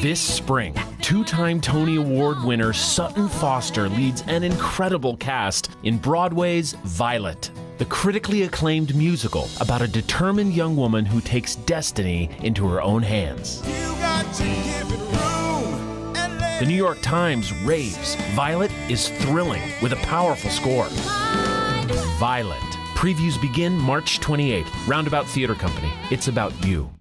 This spring, two-time Tony Award winner Sutton Foster leads an incredible cast in Broadway's Violet, the critically acclaimed musical about a determined young woman who takes destiny into her own hands. The New York Times raves Violet is thrilling with a powerful score. Violet. Previews begin March 28th. Roundabout Theater Company. It's about you.